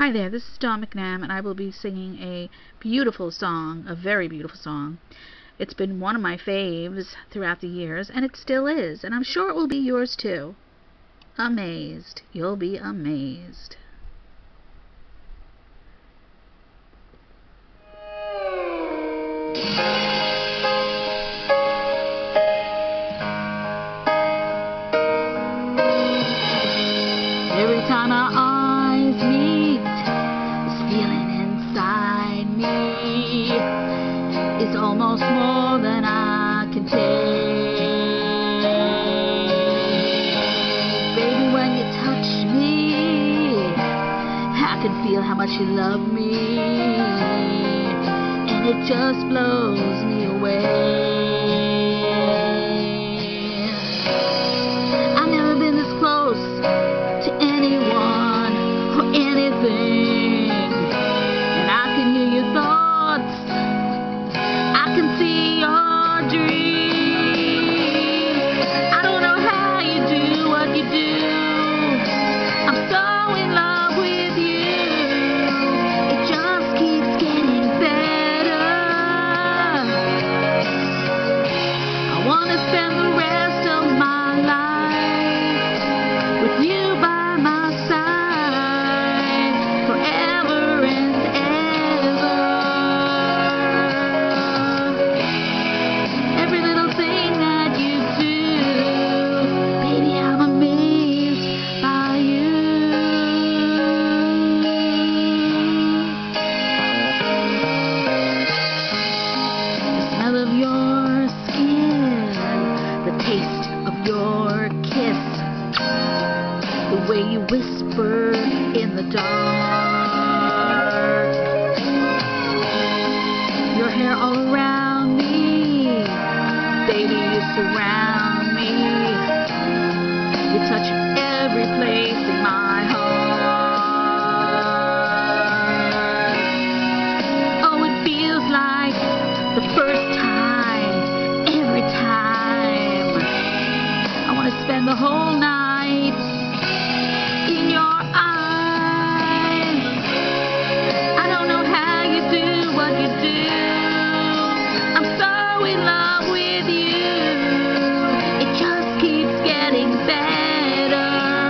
Hi there, this is Dawn McNam, and I will be singing a beautiful song, a very beautiful song. It's been one of my faves throughout the years, and it still is, and I'm sure it will be yours too. Amazed. You'll be amazed. Every time our eyes meet, this feeling inside me is almost more than I can take. Baby, when you touch me, I can feel how much you love me, and it just blows me away. I've never been this close to anyone or anything, and I can hear your thoughts, I can see your dreams. I don't know how you do what you do, I'm so in love with you. It just keeps getting better. I want to spend the rest of my life with you by my side, forever and ever. Every little thing that you do, baby, I'm amazed by you. The smell of your skin, the taste of your kiss, the way you whisper in the dark, your hair all around me, baby, you surround me, you touch every place in my heart. Oh, it feels like the first time, every time. I want to spend the whole night in your eyes. I don't know how you do what you do, I'm so in love with you. It just keeps getting better.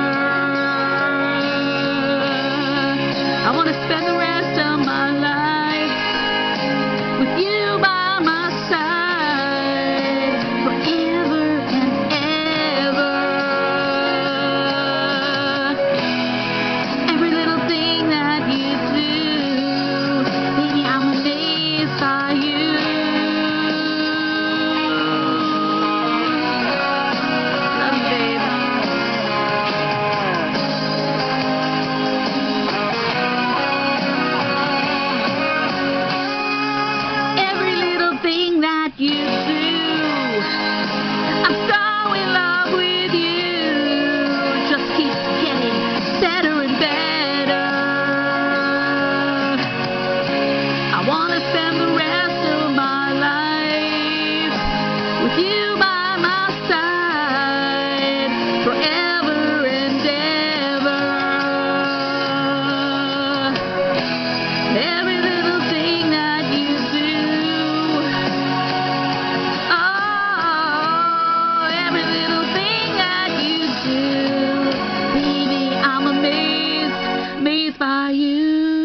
I want to spend the rest of my life with you by my side, forever and ever. Every little thing that you do, baby, I'm amazed by you. Love you, babe. Every little thing that you do, I'm so in love with you. It just keeps getting better and better. I want to spend the rest of my life with you by my side, forever and ever. Every little thing that you do, oh, every little thing that you do, baby, I'm amazed by you.